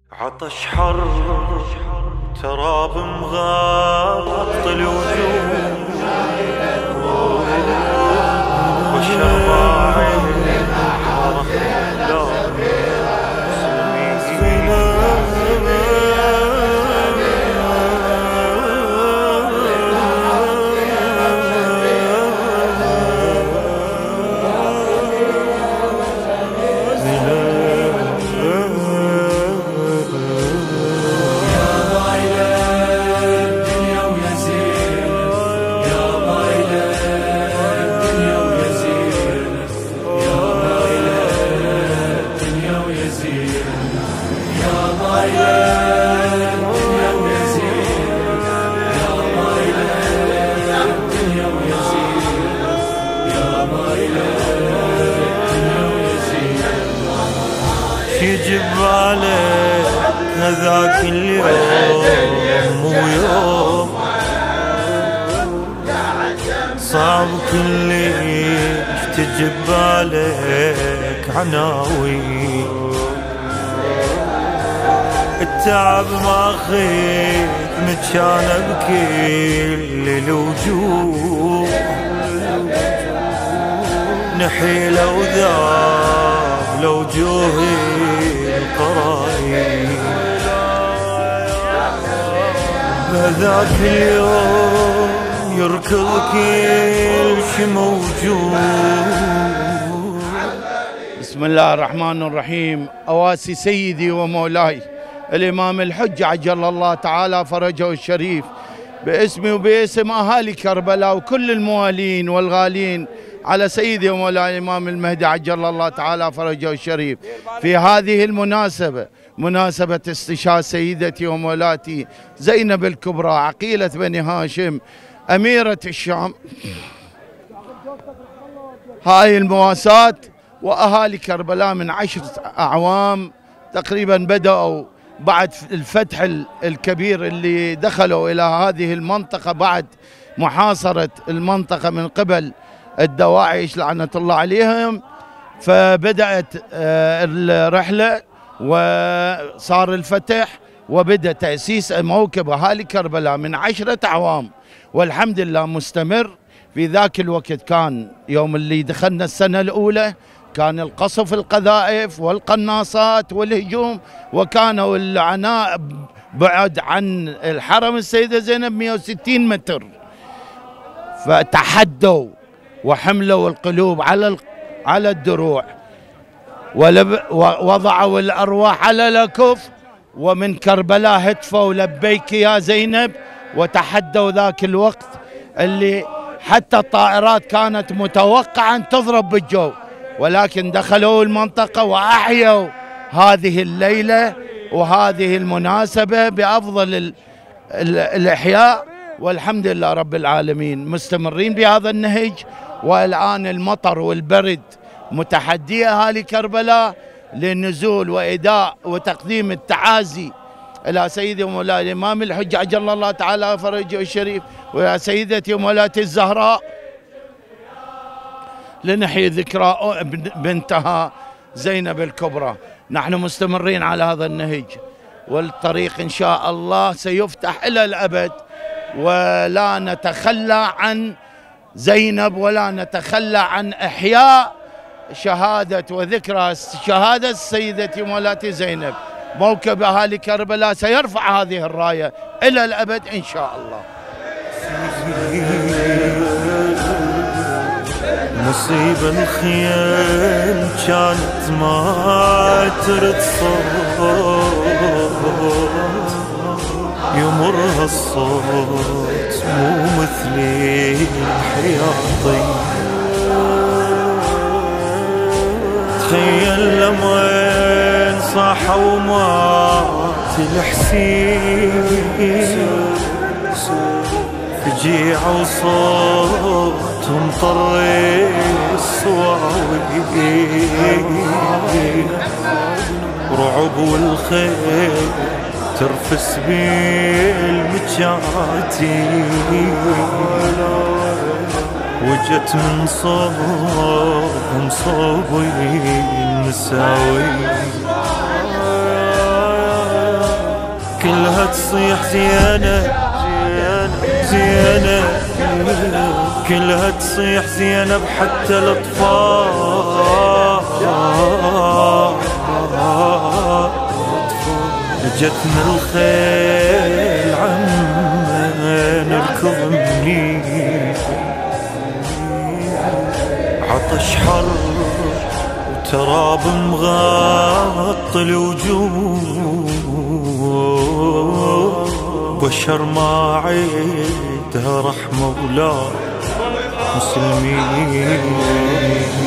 عطش حر تراب مغطي الوجوه والشرباع يجي ببالك هذاك اليوم مو يوم صعب كلش تجي ببالك عناوين التعب ماخذ متشان بكل الوجوه نحيله وذاب لوجوهي القرايب بذاك اليوم يركض كل شي موجود. بسم الله الرحمن الرحيم. أواسي سيدي ومولاي الإمام الحجة عجل الله تعالى فرجه الشريف باسمي وباسم أهالي كربلاء وكل الموالين والغالين على سيدي ومولاي الإمام المهدي عجل الله تعالى فرجه الشريف في هذه المناسبة، مناسبة استشهاد سيدتي ومولاتي زينب الكبرى عقيلة بني هاشم أميرة الشام. هاي المواساة وأهالي كربلاء من 10 أعوام تقريبا بدأوا بعد الفتح الكبير اللي دخلوا إلى هذه المنطقة بعد محاصرة المنطقة من قبل الدواعش لعنة الله عليهم، فبدأت الرحلة وصار الفتح وبدأ تأسيس موكب أهالي كربلاء من 10 أعوام والحمد لله مستمر. في ذاك الوقت كان يوم اللي دخلنا السنة الأولى كان القصف القذائف والقناصات والهجوم، وكانوا العناء بعد عن الحرم السيدة زينب 160 متر، فتحدوا وحملوا القلوب على الدروع ووضعوا الأرواح على الأكف، ومن كربلاء هتفوا لبيك يا زينب، وتحدوا ذاك الوقت اللي حتى الطائرات كانت متوقعة أن تضرب بالجو، ولكن دخلوا المنطقة وأحيوا هذه الليلة وهذه المناسبة بأفضل الإحياء، والحمد لله رب العالمين مستمرين بهذا النهج. والآن المطر والبرد متحدي أهالي كربلاء للنزول وإداء وتقديم التعازي إلى سيدي ومولاي الإمام الحجة عجل الله تعالى فرجه الشريف وإلى سيدتي ومولاتي الزهراء لنحيي ذكرى بنتها زينب الكبرى. نحن مستمرين على هذا النهج، والطريق إن شاء الله سيفتح إلى الأبد، ولا نتخلى عن زينب ولا نتخلى عن إحياء شهادة وذكرى شهادة سيدتي مولاتي زينب. موكب أهالي كربلاء سيرفع هذه الراية إلى الأبد إن شاء الله. مصيبة الخيام كانت ما ترد صوت، يمر هالصوت مو مثلي الحياطي، تخيل لمن صاح ومات الحسين، فجيع وصوت مطري الصواوي، رعب والخيل ترفس بالمجاتي، وجت من صوبهم صوبي النساوي، كلها تصيح زينة زينة، كلها تصيح زينب حتى الأطفال. جتنا الخيل عما نركض منيح، عطش حر وتراب مغطي الوجوه، بشر ما عيدها رحمة ولا مسلمين.